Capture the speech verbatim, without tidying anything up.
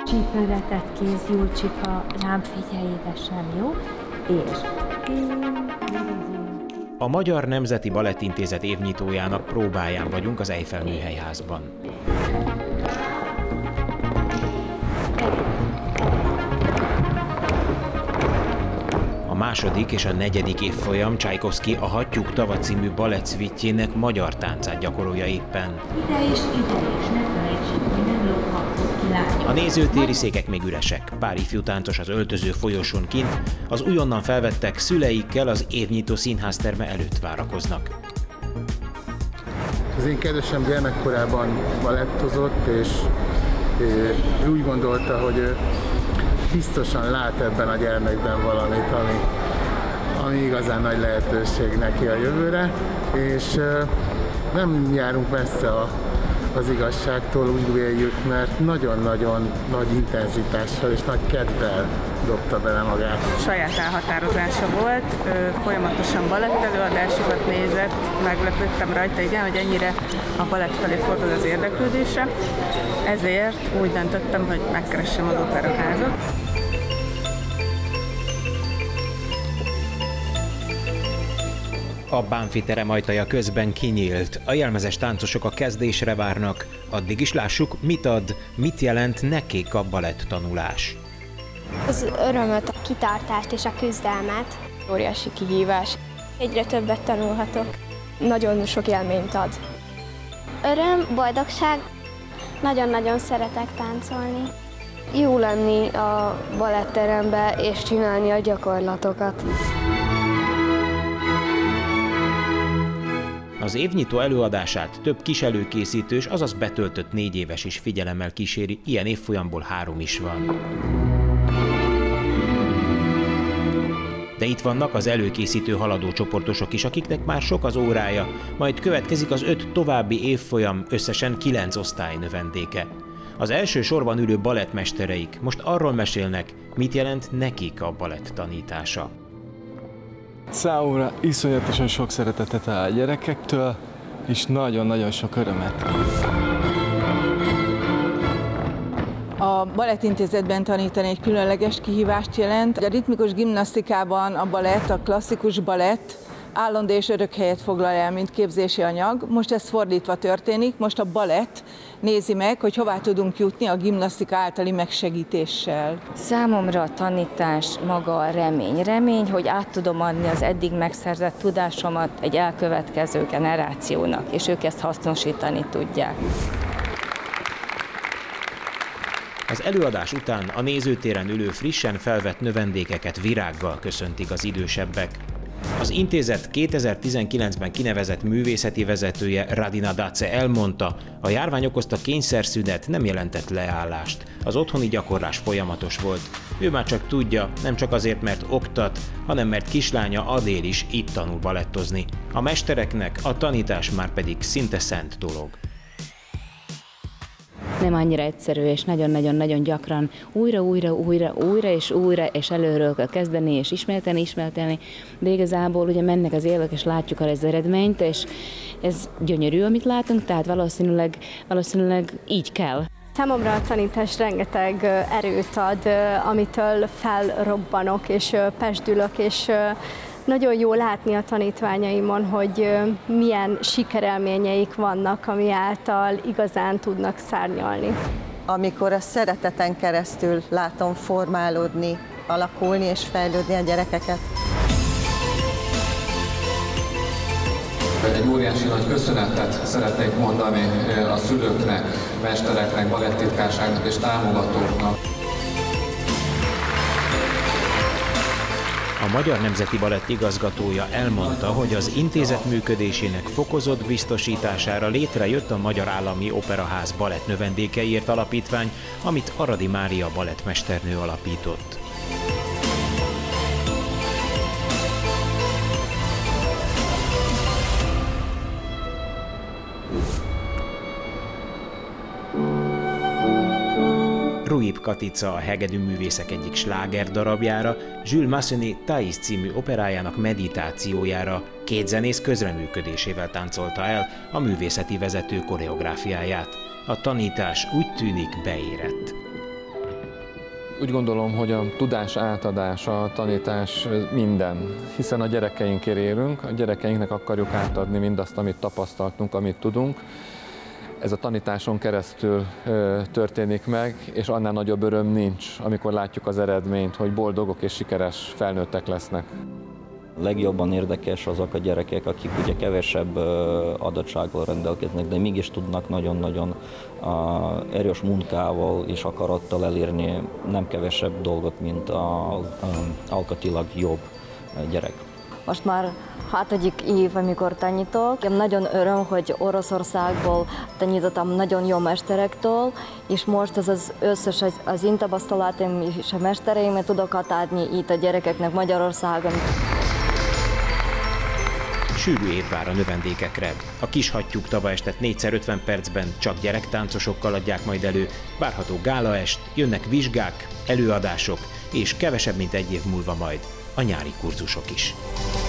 Csípőre tett kéz, Júlcsika, rám figyelj, édesem, jó? És... A Magyar Nemzeti Balettintézet évnyitójának próbáján vagyunk az Eiffel Műhelyházban. A második és a negyedik évfolyam Csajkovszky a Hattyúk tava című balettszvitjének magyar táncát gyakorolja éppen. Ide és ide is, ne felejtsük, hogy nem lophattuk ki, látjuk. A nézőtéri székek még üresek. Pár ifjú táncos az öltöző folyosón kint, az újonnan felvettek szüleikkel az évnyitó színházterme előtt várakoznak. Az én kedvesem gyermekkorában balettozott, és ő úgy gondolta, hogy ő biztosan lát ebben a gyermekben valamit, ami, ami igazán nagy lehetőség neki a jövőre, és nem járunk messze a, az igazságtól, úgy véljük, mert nagyon-nagyon nagy intenzitással és nagy kedvel dobta bele magát. Saját elhatározása volt, folyamatosan balettelőadásokat nézett, meglepődtem rajta, igen, hogy ennyire a balett felé fordul az érdeklődése, ezért úgy döntöttem, hogy megkeressem az operaházat. A Bánffy terem ajtaja közben kinyílt, a jelmezes táncosok a kezdésre várnak, addig is lássuk, mit ad, mit jelent nekik a balett tanulás. Az örömöt, a kitartást és a küzdelmet. Óriási kihívás. Egyre többet tanulhatok. Nagyon sok élményt ad. Öröm, boldogság. Nagyon-nagyon szeretek táncolni. Jó lenni a baletterembe és csinálni a gyakorlatokat. Az évnyitó előadását több kis előkészítős, azaz betöltött négy éves is figyelemmel kíséri, ilyen évfolyamból három is van. De itt vannak az előkészítő haladó csoportosok is, akiknek már sok az órája, majd következik az öt további évfolyam, összesen kilenc osztály növendéke. Az első sorban ülő balettmestereik most arról mesélnek, mit jelent nekik a balett tanítása. Számomra iszonyatosan sok szeretetet áll a gyerekektől, és nagyon-nagyon sok örömet. A balettintézetben tanítani egy különleges kihívást jelent. A ritmikus gimnasztikában a balett, a klasszikus balett állandó és örök helyet foglal el, mint képzési anyag. Most ez fordítva történik, most a balett nézi meg, hogy hová tudunk jutni a gimnasztika általi megsegítéssel. Számomra a tanítás maga a remény. Remény, hogy át tudom adni az eddig megszerzett tudásomat egy elkövetkező generációnak, és ők ezt hasznosítani tudják. Az előadás után a nézőtéren ülő frissen felvett növendékeket virággal köszöntik az idősebbek. Az intézet kétezer-tizenkilencben kinevezett művészeti vezetője Radina Dace elmondta, a járvány okozta kényszerszünet nem jelentett leállást, az otthoni gyakorlás folyamatos volt. Ő már csak tudja, nem csak azért, mert oktat, hanem mert kislánya Adél is itt tanul balettozni. A mestereknek a tanítás már pedig szinte szent dolog. Nem annyira egyszerű, és nagyon-nagyon-nagyon gyakran újra, újra, újra, újra és újra, és előről kell kezdeni, és ismételni, ismételni, de igazából ugye mennek az évek, és látjuk az eredményt, és ez gyönyörű, amit látunk, tehát valószínűleg, valószínűleg így kell. Számomra a tanítás rengeteg erőt ad, amitől felrobbanok, és pezsdülök, és nagyon jó látni a tanítványaimon, hogy milyen sikerélményeik vannak, ami által igazán tudnak szárnyalni. Amikor a szereteten keresztül látom formálódni, alakulni és fejlődni a gyerekeket. Egy óriási nagy köszönetet szeretnék mondani a szülőknek, mestereknek, balettitkárságnak és támogatóknak. A Magyar Nemzeti Balett igazgatója elmondta, hogy az intézet működésének fokozott biztosítására létrejött a Magyar Állami Operaház balett növendékeiért alapítvány, amit Aradi Mária balettmesternő alapított. Ruib Katica a hegedű művészek egyik sláger darabjára, Jules Massenet Thais című operájának meditációjára két zenész közreműködésével táncolta el a művészeti vezető koreográfiáját. A tanítás úgy tűnik beérett. Úgy gondolom, hogy a tudás átadása, a tanítás minden, hiszen a gyerekeinkért élünk, a gyerekeinknek akarjuk átadni mindazt, amit tapasztaltunk, amit tudunk. Ez a tanításon keresztül ö, történik meg, és annál nagyobb öröm nincs, amikor látjuk az eredményt, hogy boldogok és sikeres felnőttek lesznek. Legjobban érdekes azok a gyerekek, akik ugye kevesebb adottsággal rendelkeznek, de mégis tudnak nagyon-nagyon erős munkával és akarattal elérni nem kevesebb dolgot, mint az alkatilag jobb gyerek. Most már hatodik év, amikor tanítok. Nagyon öröm, hogy Oroszországból tanítottam nagyon jó mesterektől, és most ez az összes az, az én tapasztalatom és a mestereimet tudok átadni itt a gyerekeknek Magyarországon. Sűrű év vár a növendékekre. A kis hattyúk tavaestet négyszer ötven percben csak gyerektáncosokkal adják majd elő, várható gálaest, jönnek vizsgák, előadások, és kevesebb mint egy év múlva majd a nyári kurzusok is.